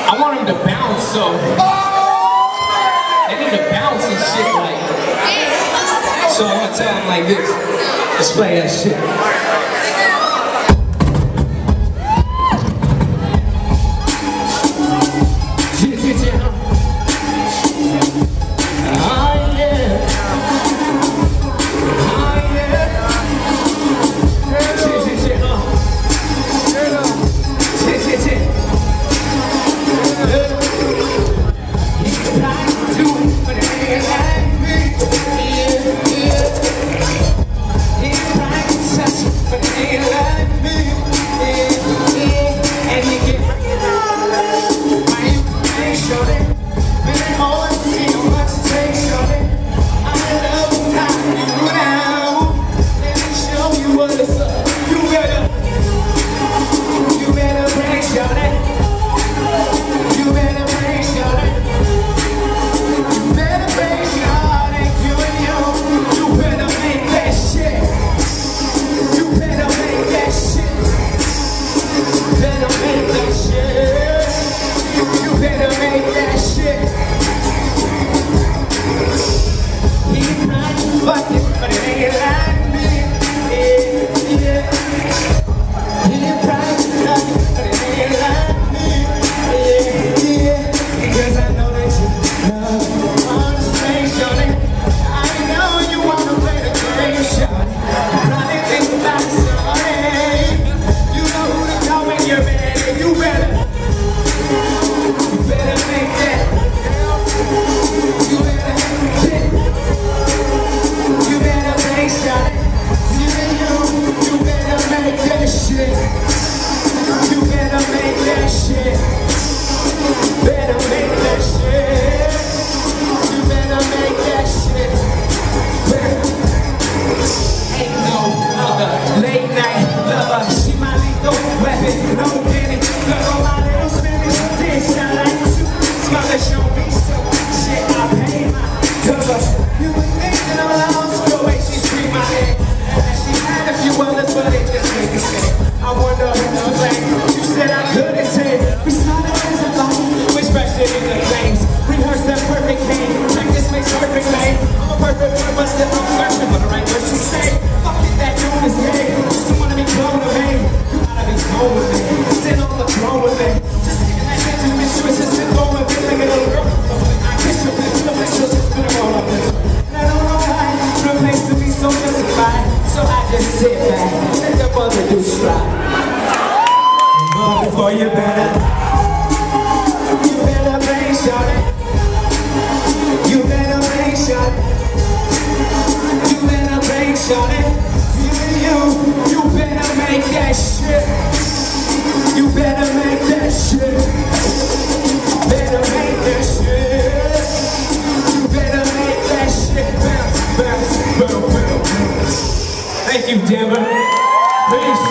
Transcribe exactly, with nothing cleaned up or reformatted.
I want them to bounce, so they need to bounce and shit like. So I'm gonna tell them like this. Let's play that shit. Before you better, you better make sure, you better make sure, you better make sure, you, you, you better make that shit, you better make that shit, better make that shit, you better make that shit, bounce, bounce, bounce, bounce. Thank you, Denver. Peace.